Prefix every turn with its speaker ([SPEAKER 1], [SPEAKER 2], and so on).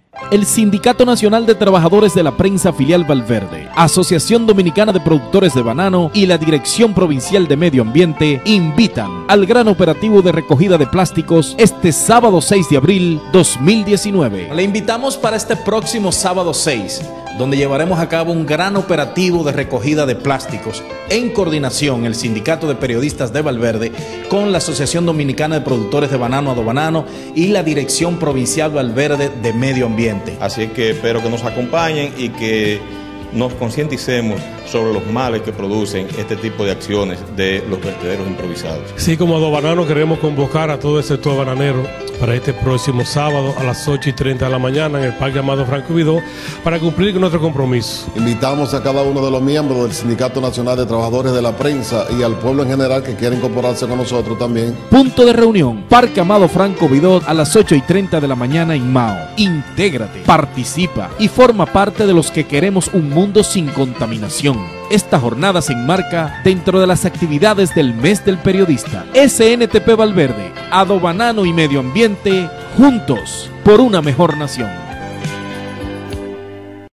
[SPEAKER 1] El Sindicato Nacional de Trabajadores de la Prensa Filial Valverde, Asociación Dominicana de Productores de Banano y la Dirección Provincial de Medio Ambiente invitan al gran operativo de recogida de plásticos este sábado 6 de abril 2019. Le invitamos para este próximo sábado 6, donde llevaremos a cabo un gran operativo de recogida de plásticos en coordinación el Sindicato de Periodistas de Valverde con la Asociación Dominicana de Productores de Banano Adobanano y la Dirección Provincial Valverde de Medio Ambiente.
[SPEAKER 2] Así que espero que nos acompañen y que nos concienticemos sobre los males que producen este tipo de acciones de los vertederos improvisados.
[SPEAKER 3] Sí, como Adobanano queremos convocar a todo el sector bananero para este próximo sábado a las 8:30 de la mañana en el Parque Amado Franco Vidó para cumplir con nuestro compromiso.
[SPEAKER 4] Invitamos a cada uno de los miembros del Sindicato Nacional de Trabajadores de la Prensa y al pueblo en general que quiera incorporarse con nosotros también.
[SPEAKER 1] Punto de reunión, Parque Amado Franco Vidó a las 8:30 de la mañana en Mao. Intégrate, participa y forma parte de los que queremos un mundo sin contaminación. Esta jornada se enmarca dentro de las actividades del mes del periodista. SNTP Valverde, Adobanano y Medio Ambiente, juntos por una mejor nación.